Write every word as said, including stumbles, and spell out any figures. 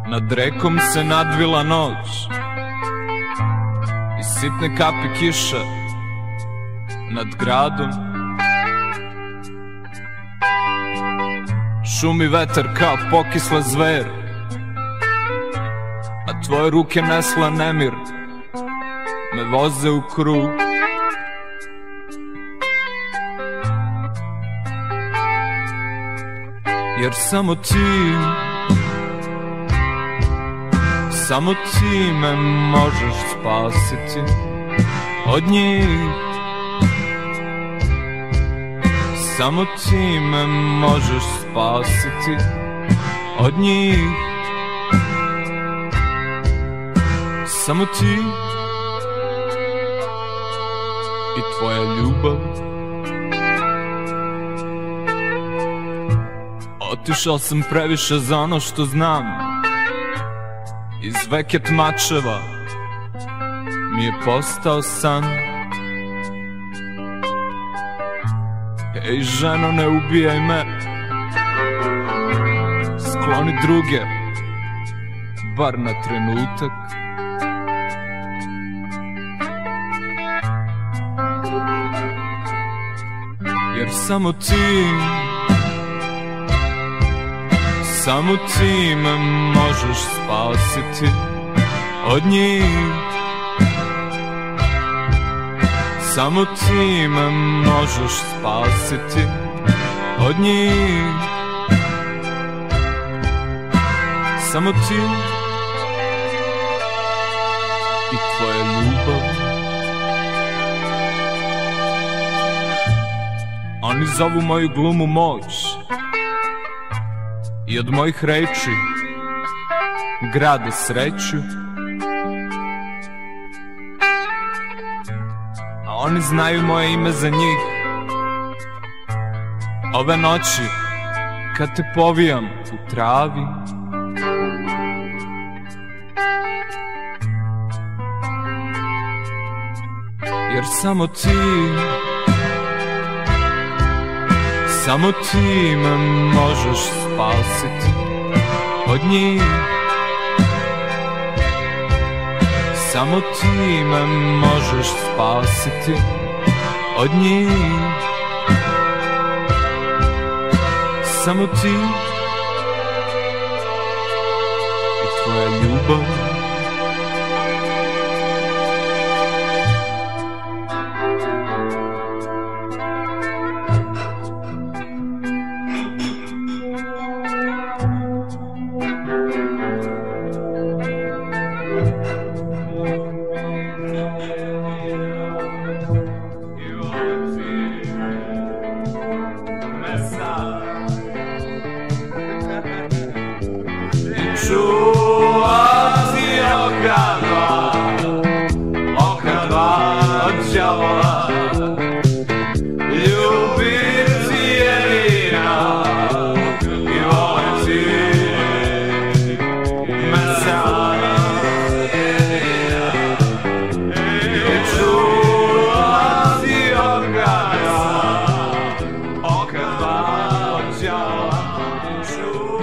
Nad rekom se nadvila noć i sitne kapi kiše nad gradom. Šumi vetar kao pokisle zver, a tvoje ruke nesle nemir me voze u krug. Jer samo ti, samo ti me možeš spasiti od njih. Samo ti me možeš spasiti od njih. Samo ti i tvoja ljubav. Otišao sam previše za ono što znam. Iz veket mačeva mi je postao san. Ej ženo, ne ubijaj me, skloni druge, bar na trenutak. Jer samo ti, samo ti me možeš spasiti od njih. Samo ti me možeš spasiti od njih. Samo ti i tvoja ljubav. Oni zovu moju glumu moć i od mojih reči grade sreću. A oni znaju moje ime za njih. Ove noći kad te povijam u travi, jer samo ti, samo ti me možeš spasiti od njih. Samo ti me možeš spasiti od njih. Samo ti i tvoja ljubav. Čuvati oka dva, oka dva od đavola. Ljubiti jedina i voliti me sada. Čuvati oka dva, oka dva od đavola.